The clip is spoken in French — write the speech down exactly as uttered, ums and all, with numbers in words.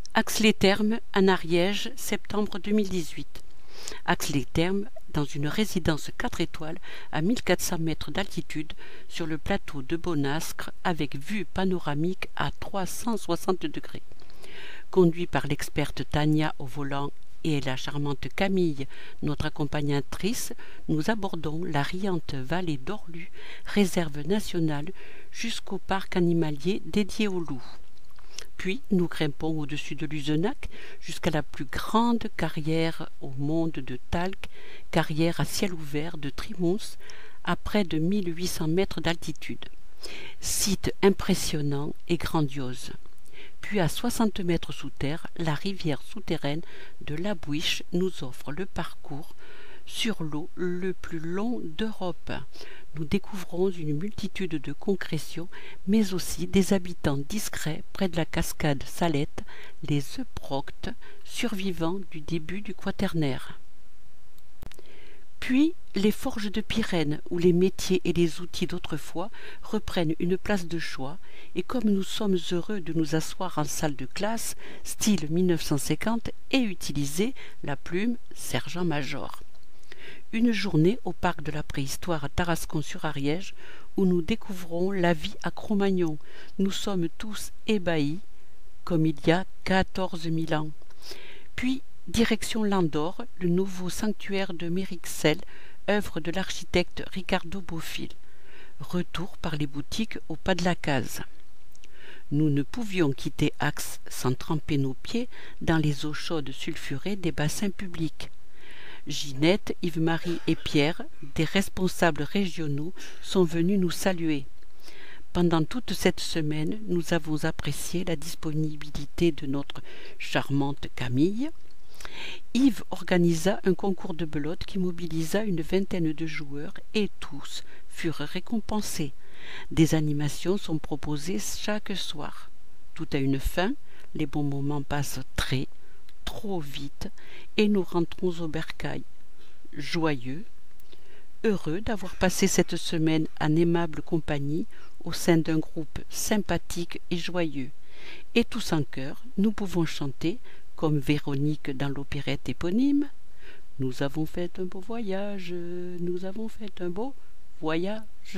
Ax-les-Thermes, en Ariège, septembre deux mille dix-huit. Ax-les-Thermes, dans une résidence quatre étoiles à mille quatre cents mètres d'altitude sur le plateau de Bonascre avec vue panoramique à trois cent soixante degrés. Conduit par l'experte Tania au volant et la charmante Camille, notre accompagnatrice, nous abordons la riante vallée d'Orlu, réserve nationale, jusqu'au parc animalier dédié aux loups. Puis nous grimpons au-dessus de Luzenac jusqu'à la plus grande carrière au monde de talc, carrière à ciel ouvert de Trimousse, à près de mille huit cents mètres d'altitude. Site impressionnant et grandiose. Puis à soixante mètres sous terre, la rivière souterraine de la Bouiche nous offre le parcours sur l'eau le plus long d'Europe. Nous découvrons une multitude de concrétions, mais aussi des habitants discrets près de la cascade Salette, les Euproctes, survivants du début du Quaternaire. Puis les forges de Pyrène, où les métiers et les outils d'autrefois reprennent une place de choix, et comme nous sommes heureux de nous asseoir en salle de classe, style mille neuf cent cinquante, et utiliser la plume sergent-major. Une journée au parc de la préhistoire à Tarascon-sur-Ariège, où nous découvrons la vie à Cro-Magnon. Nous sommes tous ébahis, comme il y a quatorze mille ans. Puis direction Landor, le nouveau sanctuaire de Mérixel, œuvre de l'architecte Ricardo Bofill. Retour par les boutiques au pas de la case. Nous ne pouvions quitter Ax sans tremper nos pieds dans les eaux chaudes sulfurées des bassins publics. Ginette, Yves-Marie et Pierre, des responsables régionaux, sont venus nous saluer. Pendant toute cette semaine, nous avons apprécié la disponibilité de notre charmante Camille. Yves organisa un concours de belote qui mobilisa une vingtaine de joueurs et tous furent récompensés. Des animations sont proposées chaque soir. Tout a une fin, les bons moments passent très, trop vite et nous rentrons au bercail, joyeux, heureux d'avoir passé cette semaine en aimable compagnie au sein d'un groupe sympathique et joyeux. Et tous en chœur, nous pouvons chanter, comme Véronique dans l'opérette éponyme, « Nous avons fait un beau voyage, nous avons fait un beau voyage ».